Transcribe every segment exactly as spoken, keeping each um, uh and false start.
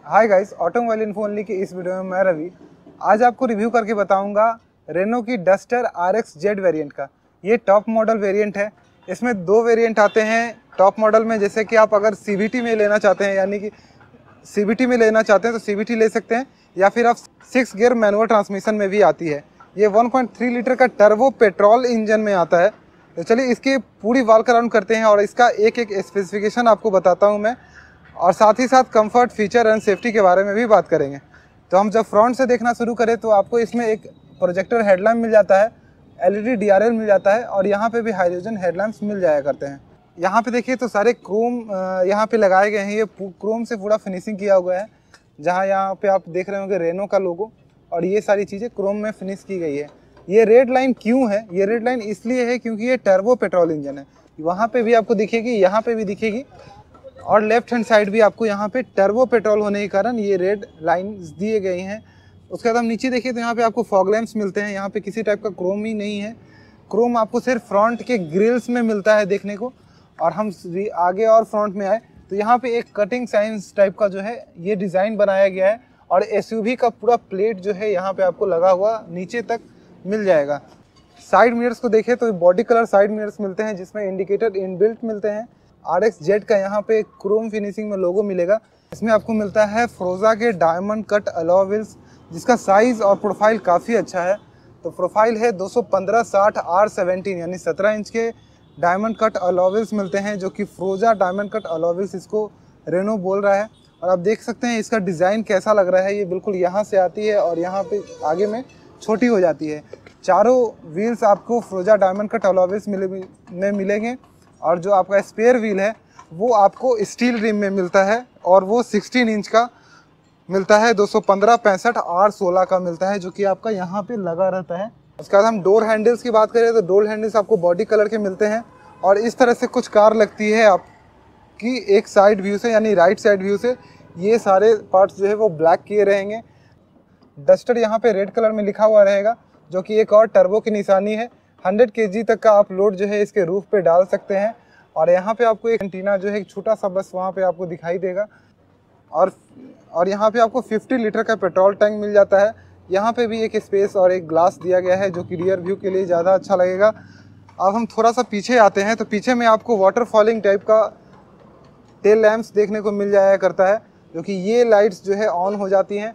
हाय guys, automobile info only की इस video में मैं रवि आज आपको रिव्यू करके बताऊंगा रेनो की Duster R X Z variant का। ये टॉप मॉडल वेरिएंट है। इसमें दो वेरिएंट आते हैं टॉप मॉडल में। जैसे कि आप अगर सीवीटी में लेना चाहते हैं, यानी कि सीवीटी में लेना चाहते हैं तो सीवीटी ले सकते हैं, या फिर आप सिक्स गियर मैनुअल ट्रांसमिशन में भी आती है। ये वन पॉइंट थ्री लीटर का टर्बो पेट्रोल इंजन में आता है। तो चलिए इसकी पूरी वॉक अराउंड करते हैं और इसका एक एक स्पेसिफिकेशन आपको बताता हूँ मैं, और साथ ही साथ कंफर्ट, फीचर एंड सेफ्टी के बारे में भी बात करेंगे। तो हम जब फ्रंट से देखना शुरू करें तो आपको इसमें एक प्रोजेक्टर हेडलैम्प मिल जाता है, एलईडी डीआरएल मिल जाता है, और यहाँ पे भी हाइड्रोजन हेडलैम्प्स मिल जाया करते हैं। यहाँ पे देखिए तो सारे क्रोम यहाँ पे लगाए गए हैं। ये क्रोम से पूरा फिनिशिंग किया हुआ है। जहाँ यहाँ पे आप देख रहे होंगे रेनो का लोगो, और ये सारी चीज़ें क्रोम में फिनिश की गई है। ये रेड लाइन क्यों है? ये रेड लाइन इसलिए है क्योंकि ये टर्बो पेट्रोल इंजन है। वहाँ पे भी आपको दिखेगी, यहाँ पे भी दिखेगी, और लेफ्ट हैंड साइड भी आपको यहाँ पे टर्बो पेट्रोल होने के कारण ये रेड लाइन्स दिए गए हैं। उसके बाद हम नीचे देखिए तो यहाँ पे आपको फॉग लैंप्स मिलते हैं। यहाँ पे किसी टाइप का क्रोम ही नहीं है। क्रोम आपको सिर्फ फ्रंट के ग्रिल्स में मिलता है देखने को। और हम आगे और फ्रंट में आए तो यहाँ पे एक कटिंग साइंस टाइप का जो है ये डिज़ाइन बनाया गया है, और एसयूवी का पूरा प्लेट जो है यहाँ पे आपको लगा हुआ नीचे तक मिल जाएगा। साइड मिरर्स को देखें तो बॉडी कलर साइड मिरर्स मिलते हैं, जिसमें इंडिकेटर इनबिल्ट मिलते हैं। आर एक्स जेड का यहाँ पे क्रोम फिनिशिंग में लोगो मिलेगा। इसमें आपको मिलता है फ्रोजा के डायमंड कट अलॉय व्हील्स, जिसका साइज़ और प्रोफाइल काफ़ी अच्छा है। तो प्रोफाइल है दो सौ पंद्रह साठ आर सेवेंटीन, यानी सत्रह इंच के डायमंड कट अलॉय व्हील्स मिलते हैं, जो कि फ्रोजा डायमंड कट अलॉय व्हील्स इसको रेनो बोल रहा है। और आप देख सकते हैं इसका डिज़ाइन कैसा लग रहा है। ये बिल्कुल यहाँ से आती है और यहाँ पे आगे में छोटी हो जाती है। चारों व्हील्स आपको फ्रोजा डायमंड कट अलॉय व्हील्स मिले में मिलेंगे, और जो आपका स्पेयर व्हील है वो आपको स्टील रिम में मिलता है, और वो सोलह इंच का मिलता है, दो सौ पंद्रह पैंसठ आर सोलह का मिलता है, जो कि आपका यहाँ पे लगा रहता है। उसके बाद हम डोर हैंडल्स की बात करें तो डोर हैंडल्स आपको बॉडी कलर के मिलते हैं, और इस तरह से कुछ कार लगती है आपकी एक साइड व्यू से, यानी राइट साइड व्यू से। ये सारे पार्ट्स जो है वो ब्लैक किए रहेंगे। डस्टर यहाँ पे रेड कलर में लिखा हुआ रहेगा, जो कि एक और टर्बो की निशानी है। हंड्रेड केजी तक का आप लोड जो है इसके रूफ पे डाल सकते हैं। और यहाँ पे आपको एक एंटीना जो है एक छोटा सा बस वहाँ पे आपको दिखाई देगा। और और यहाँ पे आपको पचास लीटर का पेट्रोल टैंक मिल जाता है। यहाँ पे भी एक स्पेस और एक ग्लास दिया गया है, जो कि रियर व्यू के लिए ज़्यादा अच्छा लगेगा। अब हम थोड़ा सा पीछे आते हैं तो पीछे में आपको वाटर फॉलिंग टाइप का टेल लैंप्स देखने को मिल जाया करता है, जो कि ये लाइट्स जो है ऑन हो जाती हैं।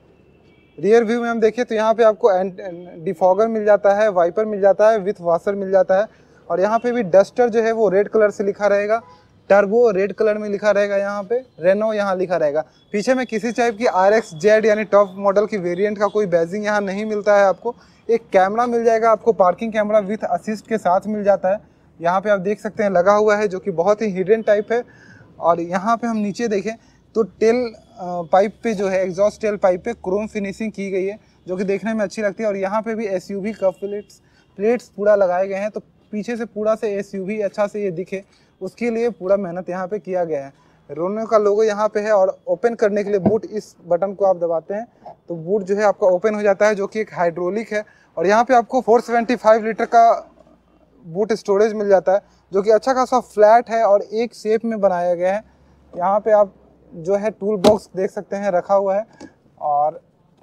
रियर व्यू में हम देखें तो यहाँ पे आपको डिफॉगर मिल जाता है, वाइपर मिल जाता है, विथ वॉशर मिल जाता है। और यहाँ पे भी डस्टर जो है वो रेड कलर से लिखा रहेगा, टर्बो रेड कलर में लिखा रहेगा, यहाँ पे रेनो यहाँ लिखा रहेगा। पीछे में किसी टाइप की आर एक्स जेड यानी टॉप मॉडल की वेरिएंट का कोई बैजिंग यहाँ नहीं मिलता है आपको। एक कैमरा मिल जाएगा आपको, पार्किंग कैमरा विथ असिस्ट के साथ मिल जाता है। यहाँ पे आप देख सकते हैं लगा हुआ है, जो कि बहुत ही हिडन टाइप है। और यहाँ पे हम नीचे देखें तो टेल पाइप पे जो है एग्जॉस्ट टेल पाइप पे क्रोम फिनिशिंग की गई है, जो कि देखने में अच्छी लगती है। और यहाँ पे भी एसयूवी का प्लेट्स प्लेट्स पूरा लगाए गए हैं, तो पीछे से पूरा से एसयूवी अच्छा से ये दिखे उसके लिए पूरा मेहनत यहाँ पे किया गया है। रेनो का लोगो यहाँ पे है, और ओपन करने के लिए बूट, इस बटन को आप दबाते हैं तो बूट जो है आपका ओपन हो जाता है, जो कि एक हाइड्रोलिक है। और यहाँ पे आपको चार सौ पचहत्तर लीटर का बूट स्टोरेज मिल जाता है, जो कि अच्छा खासा फ्लैट है और एक शेप में बनाया गया है। यहाँ पे आप जो है टूल बॉक्स देख सकते हैं रखा हुआ है, और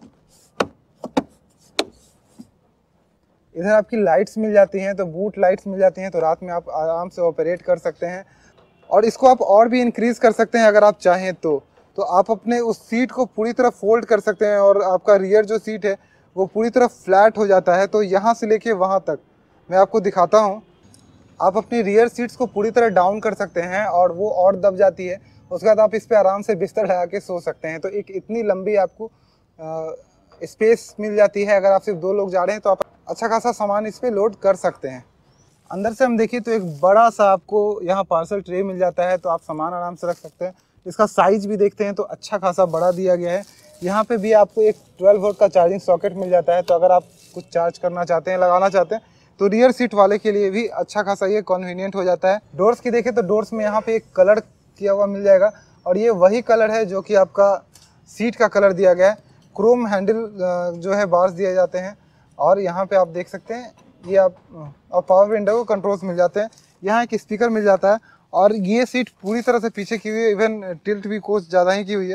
इधर आपकी लाइट्स मिल जाती हैं, तो बूट लाइट्स मिल जाती हैं, तो रात में आप आराम से ऑपरेट कर सकते हैं। और इसको आप और भी इंक्रीज़ कर सकते हैं अगर आप चाहें तो तो आप अपने उस सीट को पूरी तरह फोल्ड कर सकते हैं, और आपका रियर जो सीट है वो पूरी तरह फ्लैट हो जाता है। तो यहाँ से लेके वहाँ तक मैं आपको दिखाता हूँ। आप अपनी रियर सीट्स को पूरी तरह डाउन कर सकते हैं, और वो और दब जाती है। उसके बाद आप इस पर आराम से बिस्तर लगा के सो सकते हैं। तो एक इतनी लंबी आपको आ, स्पेस मिल जाती है। अगर आप सिर्फ दो लोग जा रहे हैं तो आप अच्छा खासा सामान इस पर लोड कर सकते हैं। अंदर से हम देखिए तो एक बड़ा सा आपको यहाँ पार्सल ट्रे मिल जाता है, तो आप सामान आराम से रख सकते हैं। इसका साइज़ भी देखते हैं तो अच्छा खासा बड़ा दिया गया है। यहाँ पे भी आपको एक ट्वेल्व वोल्ट का चार्जिंग सॉकेट मिल जाता है, तो अगर आप कुछ चार्ज करना चाहते हैं, लगाना चाहते हैं, तो रियर सीट वाले के लिए भी अच्छा खासा ये कन्वीनियंट हो जाता है। डोर्स की देखें तो डोर्स में यहाँ पे एक कलर किया हुआ मिल जाएगा, और ये वही कलर है जो कि आपका सीट का कलर दिया गया है। क्रोम हैंडल जो है बार्स दिए जाते हैं, और यहाँ पे आप देख सकते हैं ये आप और पावर विंडो को कंट्रोल्स मिल जाते हैं। यहाँ एक स्पीकर मिल जाता है, और ये सीट पूरी तरह से पीछे की हुई है, इवन टिल्ट भी कुछ ज़्यादा ही की हुई है।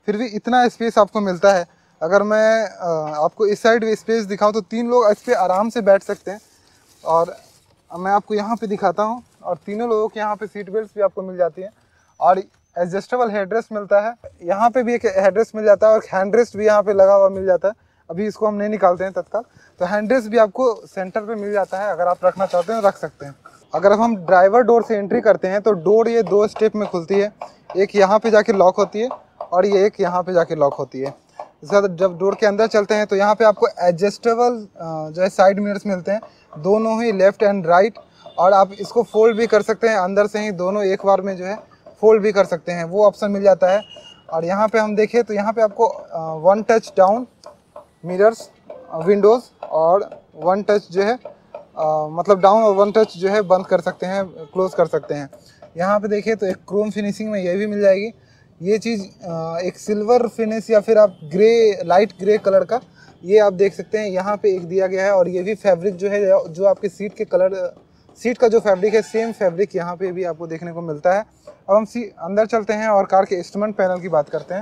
फिर भी इतना स्पेस आपको मिलता है। अगर मैं आपको इस साइड स्पेस दिखाऊं तो तीन लोग इस पर आराम से बैठ सकते हैं। और मैं आपको यहाँ पे दिखाता हूँ, और तीनों लोगों के यहाँ पे सीट बेल्ट भी आपको मिल जाती है, और एडजस्टेबल हेडरेस्ट मिलता है। यहाँ पे भी एक हेडरेस्ट मिल जाता है, और हैंडरेस्ट भी यहाँ पे लगा हुआ मिल जाता है। अभी इसको हम नहीं निकालते हैं तत्काल, तो हैंडरेस्ट भी आपको सेंटर पे मिल जाता है। अगर आप रखना चाहते हैं रख सकते हैं। अगर अब हम ड्राइवर डोर से एंट्री करते हैं तो डोर ये दो स्टेप में खुलती है, एक यहाँ पे जाके लॉक होती है और ये एक यहाँ पे जाके लॉक होती है। इसके बाद जब डोर के अंदर चलते हैं तो यहाँ पे आपको एडजस्टेबल जो है साइड मिरर्स मिलते हैं, दोनों ही लेफ्ट एंड राइट, और आप इसको फोल्ड भी कर सकते हैं अंदर से ही, दोनों एक बार में जो है फोल्ड भी कर सकते हैं, वो ऑप्शन मिल जाता है। और यहाँ पे हम देखें तो यहाँ पे आपको one touch down mirrors windows और वन टच जो है आ, मतलब डाउन और वन टच जो है बंद कर सकते हैं, क्लोज कर सकते हैं। यहाँ पे देखें तो एक क्रोम फिनिशिंग में ये भी मिल जाएगी। ये चीज़ एक सिल्वर फिनिश या फिर आप ग्रे, लाइट ग्रे कलर का, ये आप देख सकते हैं यहाँ पे एक दिया गया है। और ये भी फैब्रिक जो है, जो आपके सीट के कलर, सीट का जो फैब्रिक है सेम फैब्रिक यहाँ पे भी आपको देखने को मिलता है। अब हम सी अंदर चलते हैं और कार के इंस्ट्रूमेंट पैनल की बात करते हैं।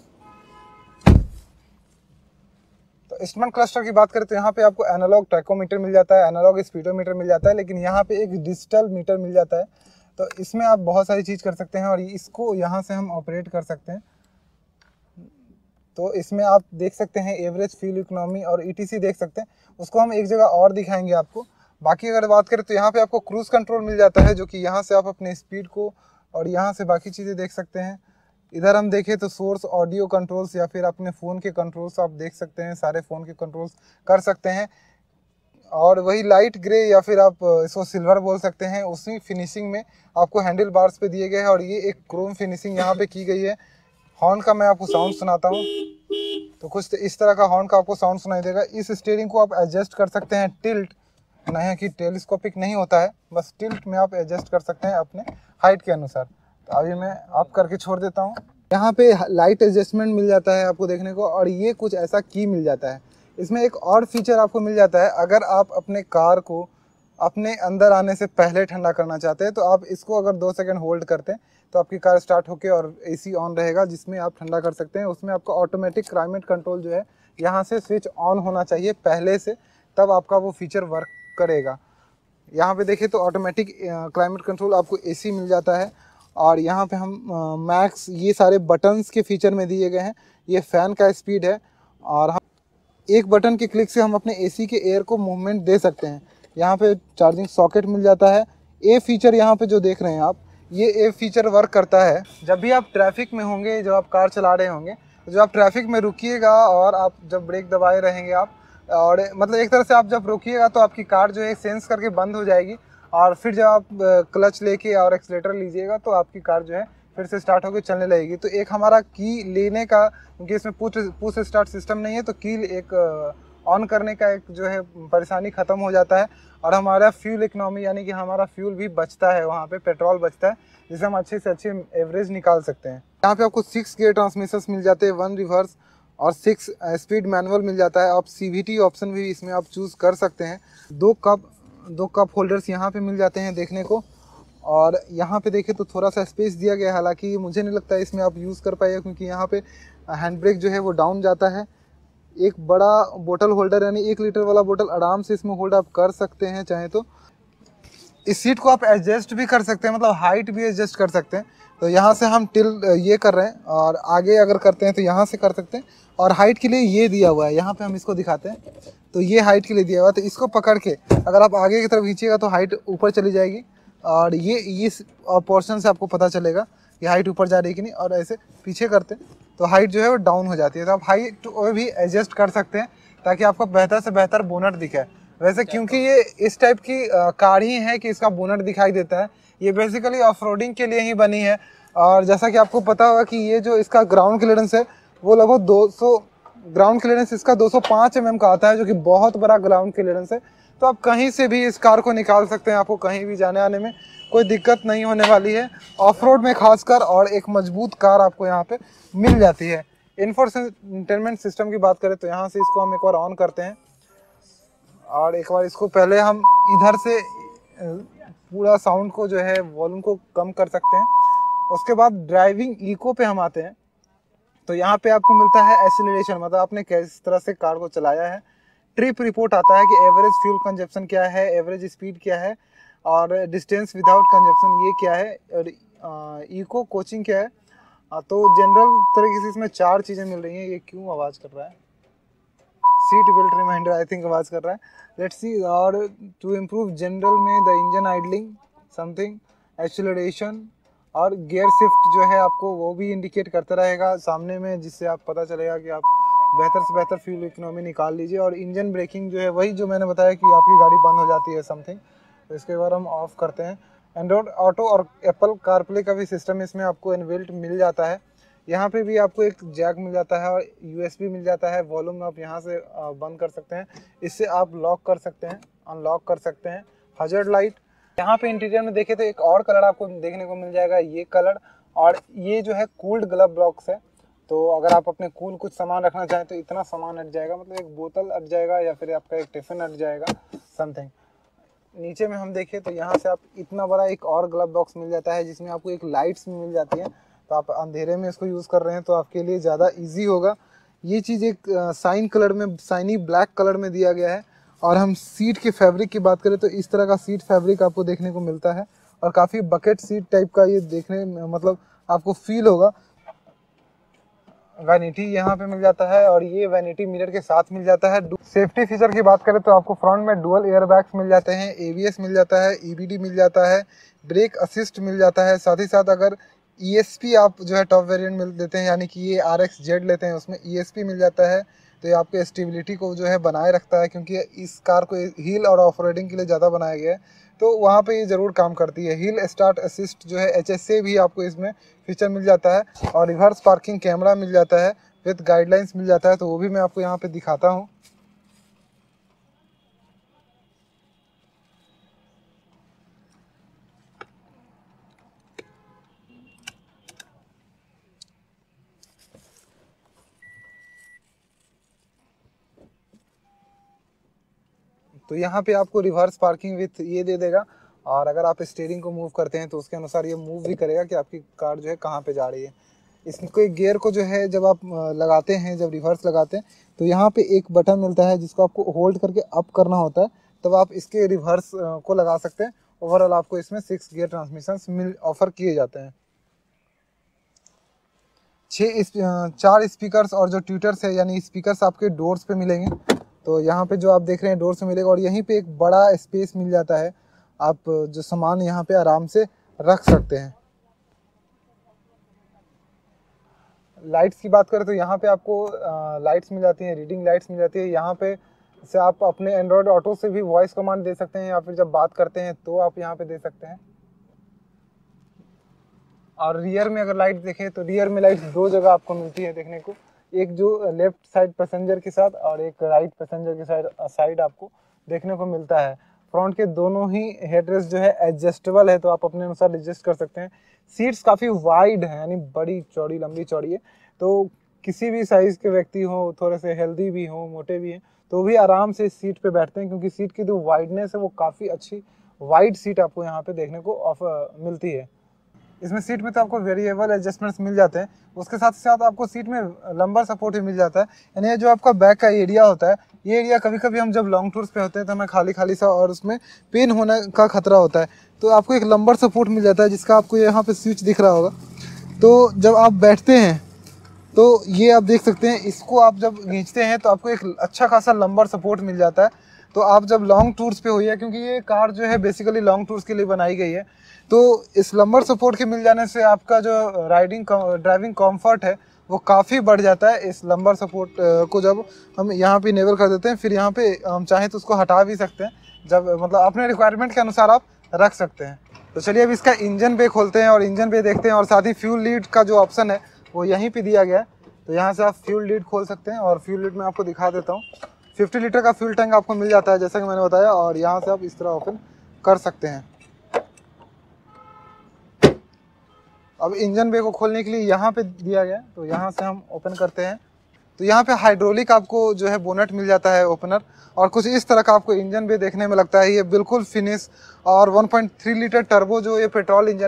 तो इंस्ट्रूमेंट क्लस्टर की बात करें तो यहाँ पे आपको एनालॉग टैकोमीटर मिल जाता है, एनालॉग स्पीडोमीटर मिल जाता है, लेकिन यहाँ पे एक डिजिटल मीटर मिल जाता है। तो इसमें आप बहुत सारी चीज़ कर सकते हैं, और इसको यहाँ से हम ऑपरेट कर सकते हैं। तो इसमें आप देख सकते हैं एवरेज फ्यूल इकोनॉमी और ईटीसी देख सकते हैं, उसको हम एक जगह और दिखाएंगे आपको। बाकी अगर बात करें तो यहाँ पे आपको क्रूज कंट्रोल मिल जाता है, जो कि यहाँ से आप अपने स्पीड को और यहाँ से बाकी चीज़ें देख सकते हैं। इधर हम देखें तो सोर्स ऑडियो कंट्रोल्स या फिर अपने फ़ोन के कंट्रोल्स आप देख सकते हैं, सारे फ़ोन के कंट्रोल्स कर सकते हैं। और वही लाइट ग्रे या फिर आप इसको सिल्वर बोल सकते हैं, उसी फिनिशिंग में आपको हैंडल बार्स पे दिए गए हैं, और ये एक क्रोम फिनिशिंग यहाँ पे की गई है। हॉर्न का मैं आपको साउंड सुनाता हूँ, तो कुछ इस तरह का हॉर्न का आपको साउंड सुनाई देगा। इस स्टीयरिंग को आप एडजस्ट कर सकते हैं, टिल्ट नहीं है कि टेलीस्कोपिक नहीं होता है, बस टिल्ट में आप एडजस्ट कर सकते हैं अपने हाइट के अनुसार। तो अभी मैं आप करके छोड़ देता हूँ। यहाँ पे लाइट एडजस्टमेंट मिल जाता है आपको देखने को, और ये कुछ ऐसा की मिल जाता है। इसमें एक और फीचर आपको मिल जाता है, अगर आप अपने कार को अपने अंदर आने से पहले ठंडा करना चाहते हैं तो आप इसको अगर दो सेकंड होल्ड करते हैं तो आपकी कार स्टार्ट होके और एसी ऑन रहेगा, जिसमें आप ठंडा कर सकते हैं। उसमें आपका ऑटोमेटिक क्लाइमेट कंट्रोल जो है यहाँ से स्विच ऑन होना चाहिए पहले से, तब आपका वो फीचर वर्क करेगा। यहाँ पे देखें तो ऑटोमेटिक क्लाइमेट कंट्रोल आपको एसी मिल जाता है। और यहाँ पे हम मैक्स, ये सारे बटन्स के फीचर में दिए गए हैं। ये फ़ैन का स्पीड है, और हम एक बटन के क्लिक से हम अपने एसी के एयर को मूवमेंट दे सकते हैं। यहाँ पे चार्जिंग सॉकेट मिल जाता है। ए फीचर यहाँ पे जो देख रहे हैं आप, ये ए फीचर वर्क करता है जब भी आप ट्रैफिक में होंगे, जब आप कार चला रहे होंगे, तो जब आप ट्रैफिक में रुकिएगा और आप जब ब्रेक दबाए रहेंगे आप, और मतलब एक तरह से आप जब रुकिएगा तो आपकी कार जो है सेंस करके बंद हो जाएगी, और फिर जब आप क्लच लेके और एक्सीलेटर लीजिएगा तो आपकी कार जो है फिर से स्टार्ट होकर चलने लगेगी। तो एक हमारा की लेने का, क्योंकि इसमें पुश पुश स्टार्ट सिस्टम नहीं है, तो की एक ऑन करने का एक जो है परेशानी ख़त्म हो जाता है, और हमारा फ्यूल इकोनॉमी यानी कि हमारा फ्यूल भी बचता है, वहाँ पे पेट्रोल बचता है, जिससे हम अच्छे से अच्छे एवरेज निकाल सकते हैं। यहाँ पे आपको सिक्स गियर ट्रांसमिशंस मिल जाते हैं, वन रिवर्स और सिक्स स्पीड मैनुअल मिल जाता है। आप सीवीटी ऑप्शन भी इसमें आप चूज़ कर सकते हैं। दो कप दो कप होल्डर्स यहाँ पे मिल जाते हैं देखने को, और यहाँ पे देखें तो थोड़ा सा स्पेस दिया गया है, हालांकि मुझे नहीं लगता है इसमें आप यूज़ कर पाइए, क्योंकि यहाँ पे हैंड ब्रेक जो है वो डाउन जाता है। एक बड़ा बोतल होल्डर यानी एक लीटर वाला बोतल आराम से इसमें होल्ड आप कर सकते हैं चाहे तो। इस सीट को आप एडजस्ट भी कर सकते हैं, मतलब हाइट भी एडजस्ट कर सकते हैं। तो यहाँ से हम टिल ये कर रहे हैं, और आगे अगर करते हैं तो यहाँ से कर सकते हैं। और हाइट के लिए ये दिया हुआ है, यहाँ पे हम इसको दिखाते हैं, तो ये हाइट के लिए दिया हुआ है। तो इसको पकड़ के अगर आप आगे की तरफ खींचिएगा तो हाइट ऊपर चली जाएगी, और ये इस पोर्शन से आपको पता चलेगा कि हाइट ऊपर जा रही है कि नहीं। और ऐसे पीछे करते हैं तो हाइट जो है वो डाउन हो जाती है। तो आप हाइट वो भी एडजस्ट कर सकते हैं ताकि आपको बेहतर से बेहतर बोनट दिखे। वैसे क्योंकि ये इस टाइप की कार ही है कि इसका बोनट दिखाई देता है, ये बेसिकली ऑफ रोडिंग के लिए ही बनी है। और जैसा कि आपको पता होगा कि ये जो इसका ग्राउंड क्लियरेंस है वो लगभग दो सौ ग्राउंड क्लियरेंस इसका दो सौ पाँच एम एम का आता है, जो कि बहुत बड़ा ग्राउंड क्लियरेंस है। तो आप कहीं से भी इस कार को निकाल सकते हैं, आपको कहीं भी जाने आने में कोई दिक्कत नहीं होने वाली है, ऑफ रोड में खासकर। और एक मजबूत कार आपको यहाँ पे मिल जाती है। इंफोटेनमेंट सिस्टम की बात करें तो यहाँ से इसको हम एक बार ऑन करते हैं, और एक बार इसको पहले हम इधर से पूरा साउंड को जो है वॉल्यूम को कम कर सकते हैं। उसके बाद ड्राइविंग इको पे हम आते हैं, तो यहाँ पे आपको मिलता है एक्सीलरेशन, मतलब आपने किस तरह से कार को चलाया है। ट्रिप रिपोर्ट आता है कि एवरेज फ्यूल कंजप्शन क्या है, एवरेज स्पीड क्या है, और डिस्टेंस विदाउट कंजप्शन ये क्या है, और इको कोचिंग क्या है। तो जनरल तरीके से इसमें चार चीज़ें मिल रही हैं। ये क्यों आवाज़ कर रहा है? Seat belt reminder I think आवाज़ कर रहा है। Let's see. और टू इम्प्रूव जनरल में the engine idling something, acceleration और गियर शिफ्ट जो है आपको वो भी इंडिकेट करता रहेगा सामने में, जिससे आप पता चलेगा कि आप बेहतर से बेहतर फ्यूल इकोनॉमी निकाल लीजिए। और इंजन ब्रेकिंग जो है वही जो मैंने बताया कि आपकी गाड़ी बंद हो जाती है समथिंग, तो इसके बाद हम ऑफ करते हैं। एंड्रॉयड ऑटो और एप्पल कारप्ले का भी सिस्टम इसमें आपको इनबिल्ट मिल जाता है। यहाँ पे भी आपको एक जैक मिल जाता है और यूएसबी मिल जाता है। वॉल्यूम आप यहाँ से बंद कर सकते हैं, इससे आप लॉक कर सकते हैं, अनलॉक कर सकते हैं। हजर्ड लाइट, यहाँ पे इंटीरियर में देखें तो एक और कलर आपको देखने को मिल जाएगा, ये कलर। और ये जो है कूल्ड ग्लव बॉक्स है, तो अगर आप अपने कूल कुछ सामान रखना चाहें तो इतना सामान अट जाएगा, मतलब एक बोतल अट जाएगा या फिर आपका एक टिफिन अट जाएगा समथिंग। नीचे में हम देखें तो यहाँ से आप इतना बड़ा एक और ग्लव बॉक्स मिल जाता है, जिसमें आपको एक लाइट्स भी मिल जाती है। तो आप अंधेरे में इसको यूज़ कर रहे हैं तो आपके लिए ज़्यादा ईजी होगा। ये चीज़ एक साइन कलर में, साइनी ब्लैक कलर में दिया गया है। और हम सीट के फैब्रिक की बात करें तो इस तरह का सीट फैब्रिक आपको देखने को मिलता है, और काफ़ी बकेट सीट टाइप का ये देखने में मतलब आपको फील होगा। वैनिटी यहाँ पे मिल जाता है, और ये वैनिटी मिरर के साथ मिल जाता है। सेफ्टी फीचर की बात करें तो आपको फ्रंट में डुअल एयर बैग्स मिल जाते हैं, एबीएस मिल जाता है, ईबीडी मिल जाता है, ब्रेक असिस्ट मिल जाता है। साथ ही साथ अगर ईएसपी आप जो है टॉप वेरिएंट मिल देते हैं, यानी कि ये आर एक्स जेड लेते हैं, उसमें ईएसपी मिल जाता है। तो ये आपके स्टेबिलिटी को जो है बनाए रखता है, क्योंकि इस कार को हिल और ऑफ रोडिंग के लिए ज़्यादा बनाया गया है, तो वहाँ पे ये ज़रूर काम करती है। हिल स्टार्ट असिस्ट जो है एच एस से भी आपको इसमें फीचर मिल जाता है, और रिवर्स पार्किंग कैमरा मिल जाता है विद गाइडलाइंस मिल जाता है। तो वो भी मैं आपको यहाँ पे दिखाता हूँ। तो यहाँ पे आपको रिवर्स पार्किंग विथ ये दे देगा, और अगर आप स्टीयरिंग को मूव करते हैं तो उसके अनुसार ये मूव भी करेगा कि आपकी कार जो है कहाँ पे जा रही है। इसको एक गियर को जो है जब आप लगाते हैं, जब रिवर्स लगाते हैं तो यहाँ पे एक बटन मिलता है जिसको आपको होल्ड करके अप करना होता है, तब आप इसके रिवर्स को लगा सकते हैं। ओवरऑल आपको इसमें सिक्स गियर ट्रांसमिशन मिल ऑफर किए जाते हैं। छः चार स्पीकर्स और जो ट्विटर्स है यानी स्पीकर्स आपके डोर्स पे मिलेंगे। तो यहाँ पे जो आप देख रहे हैं डोर से मिलेगा, और यहीं पे एक बड़ा स्पेस मिल जाता है, आप जो सामान यहाँ पे आराम से रख सकते हैं। लाइट्स की बात करें तो यहाँ पे आपको लाइट्स मिल जाती हैं, रीडिंग लाइट्स मिल जाती है। यहाँ पे से आप अपने एंड्रॉयड ऑटो से भी वॉइस कमांड दे सकते हैं, या फिर जब बात करते हैं तो आप यहाँ पे दे सकते हैं। और रियर में अगर लाइट देखें तो रियर में लाइट दो जगह आपको मिलती है देखने को, एक जो लेफ्ट साइड पैसेंजर के साथ और एक राइट पैसेंजर के साइड साइड आपको देखने को मिलता है। फ्रंट के दोनों ही हेडरेस्ट जो है एडजस्टेबल है, तो आप अपने अनुसार एडजस्ट कर सकते हैं। सीट्स काफ़ी वाइड है, यानी बड़ी चौड़ी लंबी चौड़ी है, तो किसी भी साइज़ के व्यक्ति हो, थोड़े से हेल्दी भी हो, मोटे भी हैं, तो भी आराम से इस सीट पे बैठते हैं, क्योंकि सीट की जो वाइडनेस है वो काफ़ी अच्छी वाइड सीट आपको यहाँ पे देखने को ऑफर मिलती है। इसमें सीट में तो आपको वेरिएबल एडजस्टमेंट्स मिल जाते हैं, उसके साथ साथ आपको सीट में लंबर सपोर्ट भी मिल जाता है। यानी ये जो आपका बैक का एरिया होता है, ये एरिया कभी कभी हम जब लॉन्ग टूर्स पे होते हैं तो हमें खाली खाली सा और उसमें पेन होने का खतरा होता है, तो आपको एक लंबर सपोर्ट मिल जाता है, जिसका आपको यहाँ पे स्विच दिख रहा होगा। तो जब आप बैठते हैं तो ये आप देख सकते हैं, इसको आप जब खींचते हैं तो आपको एक अच्छा खासा लंबर सपोर्ट मिल जाता है। तो आप जब लॉन्ग टूर्स पे होइए, क्योंकि ये कार जो है बेसिकली लॉन्ग टूर्स के लिए बनाई गई है, तो इस लंबर सपोर्ट के मिल जाने से आपका जो राइडिंग ड्राइविंग कंफर्ट है वो काफ़ी बढ़ जाता है। इस लंबर सपोर्ट को जब हम यहाँ पे इनेबल कर देते हैं, फिर यहाँ पे हम चाहें तो उसको हटा भी सकते हैं, जब मतलब अपने रिक्वायरमेंट के अनुसार आप रख सकते हैं। तो चलिए अब इसका इंजन पे खोलते हैं और इंजन पे देखते हैं, और साथ ही फ्यूल लीड का जो ऑप्शन है वो यहीं पे दिया गया है। तो यहाँ से आप फ्यूल लीड खोल सकते हैं, और फ्यूल लीड में आपको दिखा देता हूँ। फिफ्टी लीटर का फ्यूल टैंक आपको मिल जाता है, जैसा कि मैंने बताया, और यहाँ से आप इस तरह ओपन कर सकते हैं। अब इंजन बे को खोलने के लिए यहाँ पे दिया गया है, तो यहाँ से हम ओपन करते हैं। तो यहाँ पे हाइड्रोलिक आपको जो है बोनट मिल जाता है ओपनर, और कुछ इस तरह का आपको इंजन बे देखने में लगता है। ये बिल्कुल फिनिश और one point three litre turbo जो ये पेट्रोल इंजन है,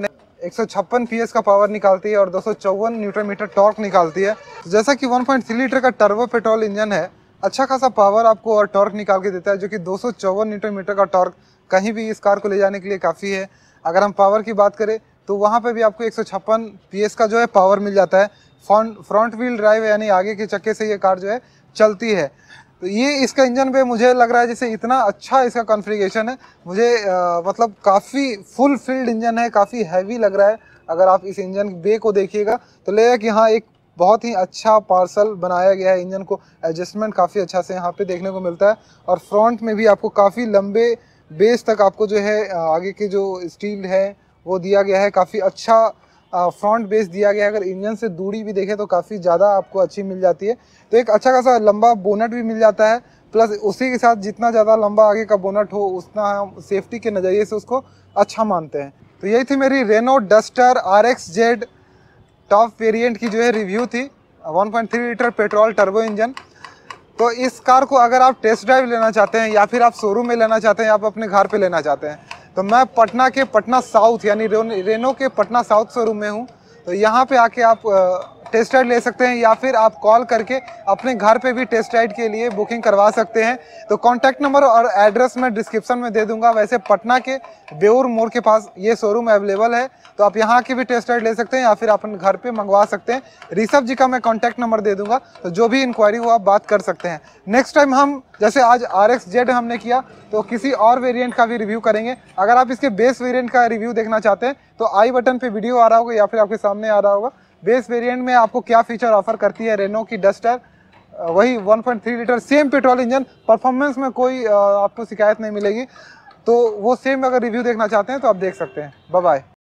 एक सौ छप्पन पी एस का पावर निकालती है और दो सौ चौवन न्यूटन मीटर टॉर्क निकालती है। तो जैसा कि वन पॉइंट थ्री लीटर का टर्बो पेट्रोल इंजन है, अच्छा खासा पावर आपको और टॉर्क निकाल के देता है, जो कि दो सौ चौवन न्यूटन मीटर का टॉर्क कहीं भी इस कार को ले जाने के लिए काफ़ी है। अगर हम पावर की बात करें तो वहाँ पे भी आपको एक सौ छप्पन पी एस का जो है पावर मिल जाता है। फ्रंट फ्रंट व्हील ड्राइव यानी आगे के चक्के से ये कार जो है चलती है। तो ये इसका इंजन पे मुझे लग रहा है जैसे इतना अच्छा इसका कॉन्फ़िगरेशन है, मुझे आ, मतलब काफ़ी फुल फील्ड इंजन है, काफ़ी हैवी लग रहा है। अगर आप इस इंजन बे को देखिएगा तो लगेगा कि हाँ एक बहुत ही अच्छा पार्सल बनाया गया है। इंजन को एडजस्टमेंट काफ़ी अच्छा से यहाँ पे देखने को मिलता है और फ्रंट में भी आपको काफ़ी लंबे बेस तक आपको जो है आगे की जो स्टील है वो दिया गया है, काफ़ी अच्छा फ्रंट बेस दिया गया है। अगर इंजन से दूरी भी देखें तो काफ़ी ज़्यादा आपको अच्छी मिल जाती है। तो एक अच्छा खासा लंबा बोनट भी मिल जाता है, प्लस उसी के साथ जितना ज़्यादा लंबा आगे का बोनट हो उतना हम सेफ्टी के नज़रिए से उसको अच्छा मानते हैं। तो यही थी मेरी Renault Duster R X Z top variant की जो है रिव्यू थी, one point three litre petrol turbo engine. तो इस कार को अगर आप टेस्ट ड्राइव लेना चाहते हैं या फिर आप शोरूम में लेना चाहते हैं या आप अपने घर पे लेना चाहते हैं, तो मैं पटना के पटना साउथ यानी रेनो के पटना साउथ शोरूम में हूँ। तो यहाँ पे आके आप टेस्ट राइड ले सकते हैं या फिर आप कॉल करके अपने घर पे भी टेस्ट राइड के लिए बुकिंग करवा सकते हैं। तो कॉन्टैक्ट नंबर और एड्रेस मैं डिस्क्रिप्शन में दे दूंगा। वैसे पटना के बेउर मोड़ के पास ये शोरूम अवेलेबल है, तो आप यहाँ की भी टेस्ट राइड ले सकते हैं या फिर अपने घर पे मंगवा सकते हैं। ऋषभ जी का मैं कॉन्टैक्ट नंबर दे दूंगा, तो जो भी इंक्वायरी हो आप बात कर सकते हैं। नेक्स्ट टाइम हम जैसे आज आर एक्स जेड हमने किया तो किसी और वेरिएंट का भी रिव्यू करेंगे। अगर आप इसके बेस वेरिएंट का रिव्यू देखना चाहते हैं तो आई बटन पे वीडियो आ रहा होगा या फिर आपके सामने आ रहा होगा। बेस वेरिएंट में आपको क्या फीचर ऑफर करती है रेनो की डस्टर, वही one point three litre same petrol engine, performance में कोई आपको शिकायत नहीं मिलेगी। तो वो सेम अगर रिव्यू देखना चाहते हैं तो आप देख सकते हैं। Bye bye.